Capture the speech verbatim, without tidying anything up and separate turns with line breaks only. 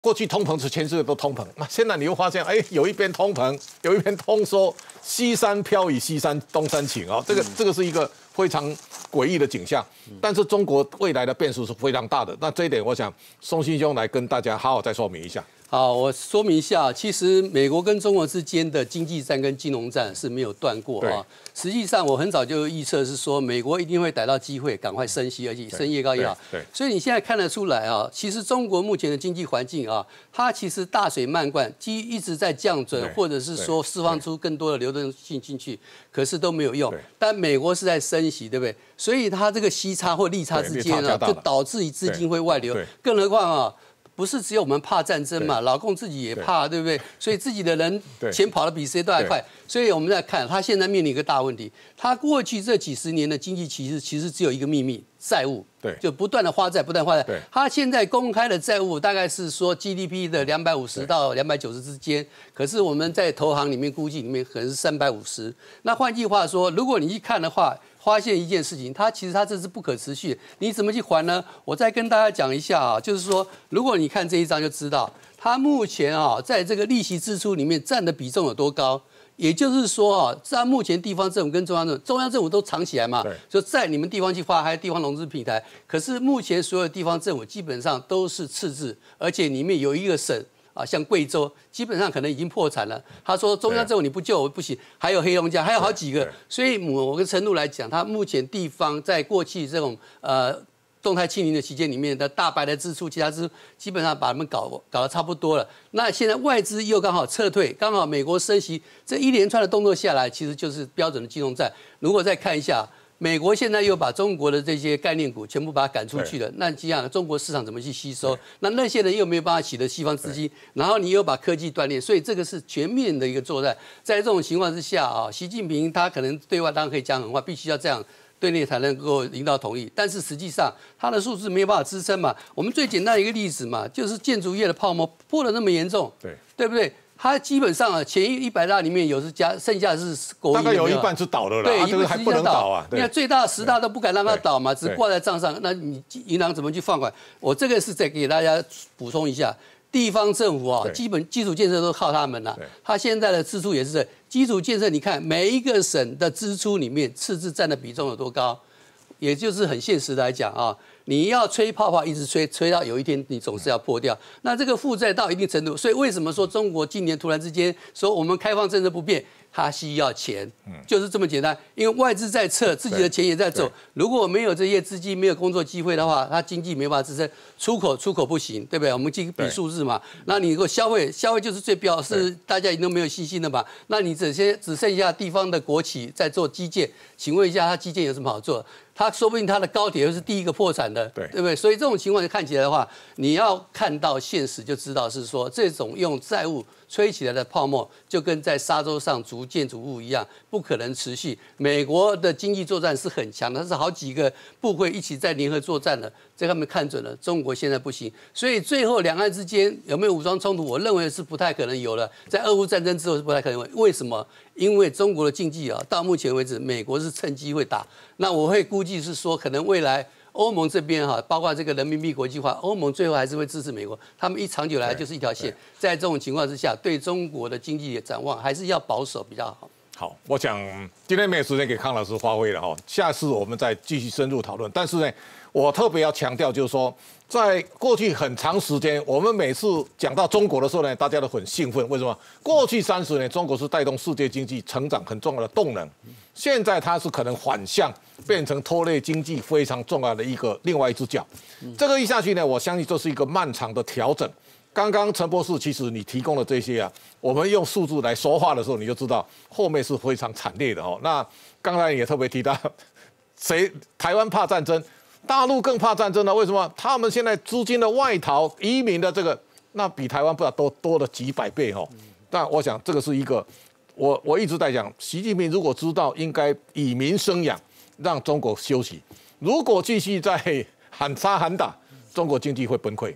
过去通膨是全世界都通膨，那现在你会发现，哎，有一边通膨，有一边通缩，西山飘雨西山东山晴哦，这个这个是一个非常诡异的景象。但是中国未来的变数是非常大的，那这一点我想松信兄来跟大家好好再说明一下。
好，我说明一下，其实美国跟中国之间的经济战跟金融战是没有断过啊。实际上，我很早就预测是说，美国一定会逮到机会，赶快升息，而且升越高越好。对，所以你现在看得出来啊，其实中国目前的经济环境啊，它其实大水漫灌，基一直在降准，或者是说释放出更多的流动性进去，可是都没有用。但美国是在升息，对不对？所以它这个息差或利差之间啊，就导致于资金会外流。更何况啊。不是只有我们怕战争嘛，老共自己也怕，对不对？所以自己的人钱跑得比谁都还快。所以我们在看，他现在面临一个大问题，他过去这几十年的经济其实其实只有一个秘密，债务，对，就不断的花债，不断花债。他现在公开的债务大概是说 G D P 的两百五十到两百九十之间，可是我们在投行里面估计里面可能是三百五十。那换句话说，如果你一看的话，发现一件事情，它其实它这是不可持续，你怎么去还呢？我再跟大家讲一下啊，就是说，如果你看这一张就知道，它目前啊，在这个利息支出里面占的比重有多高。也就是说啊，在目前地方政府跟中央政府，中央政府都藏起来嘛，就在你们地方去发，还有地方融资平台。可是目前所有地方政府基本上都是赤字，而且里面有一个省。啊，像贵州基本上可能已经破产了。他说中央政府你不救我不行，还有黑龙江，还有好几个。所以某个程度来讲，它目前地方在过去这种呃动态清零的期间里面的大白的支出，其他支出基本上把他们搞搞得差不多了。那现在外资又刚好撤退，刚好美国升息，这一连串的动作下来，其实就是标准的金融战。如果再看一下。美国现在又把中国的这些概念股全部把它赶出去了，那这样中国市场怎么去吸收？那那些人又没有办法取得西方资金，然后你又把科技断裂，所以这个是全面的一个作战。在这种情况之下啊，习近平他可能对外当然可以讲狠话，必须要这样对内才能够领导统一，但是实际上他的数字没有办法支撑嘛。我们最简单的一个例子嘛，就是建筑业的泡沫破得那么严重，对对不对？它基本上啊，前一百大里面有是加，剩下是国营，
大概有一半是倒了啦，
对，
这个还不能倒啊。
你看最大的十大都不敢让它倒嘛，只挂在账上，那你银行怎么去放款？我这个是再给大家补充一下，地方政府啊，基本基础建设都靠他们了。他现在的支出也是基础建设，你看每一个省的支出里面赤字占的比重有多高？也就是很现实的来讲啊。你要吹泡泡，一直吹，吹到有一天你总是要破掉。那这个负债到一定程度，所以为什么说中国今年突然之间说我们开放政策不变，它需要钱，就是这么简单。因为外资在撤，自己的钱也在走。如果没有这些资金，没有工作机会的话，它经济没办法支撑，出口出口不行，对不对？我们去比数字嘛。那你如果消费，消费就是最表是大家已经都没有信心了嘛。那你只先只剩下地方的国企在做基建，请问一下，它基建有什么好做？他说不定他的高铁又是第一个破产的，对对不对？所以这种情况看起来的话，你要看到现实就知道是说，这种用债务吹起来的泡沫，就跟在沙洲上筑建筑物一样，不可能持续。美国的经济作战是很强的，它是好几个部会一起在联合作战的，这他们看准了。中国现在不行，所以最后两岸之间有没有武装冲突？我认为是不太可能有了。在俄乌战争之后是不太可能有。为什么？因为中国的经济啊，到目前为止，美国是趁机会打。那我会估计是说，可能未来欧盟这边哈，包括这个人民币国际化，欧盟最后还是会支持美国。他们一长久来就是一条线。在这种情况之下，对中国的经济的展望还是要保守比较好。
好，我想今天没有时间给康老师发挥了哈，下次我们再继续深入讨论。但是呢，我特别要强调就是说，在过去很长时间，我们每次讲到中国的时候呢，大家都很兴奋。为什么？过去三十年，中国是带动世界经济成长很重要的动能，现在它是可能反向变成拖累经济非常重要的一个另外一只脚。这个一下去呢，我相信这是一个漫长的调整。刚刚陈博士，其实你提供的这些啊，我们用数字来说话的时候，你就知道后面是非常惨烈的哦。那刚才也特别提到，谁台湾怕战争，大陆更怕战争呢？为什么？他们现在资金的外逃、移民的这个，那比台湾不知道多多了几百倍哦。但我想这个是一个，我我一直在讲，习近平如果知道应该以民生养，让中国休息，如果继续在喊杀喊打，中国经济会崩溃。